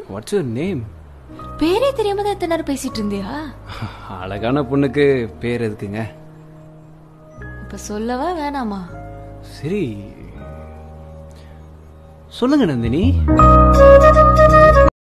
What's your name? பேரே தெரியாம தான் எத்தனை நேரம் பேசிட்டு இருந்தியா? அழகான பொண்ணுக்கு பேர் எதுக்குங்க? இப்ப சொல்லவா வேணாமா? சரி சொல்லுங்க நந்தினி.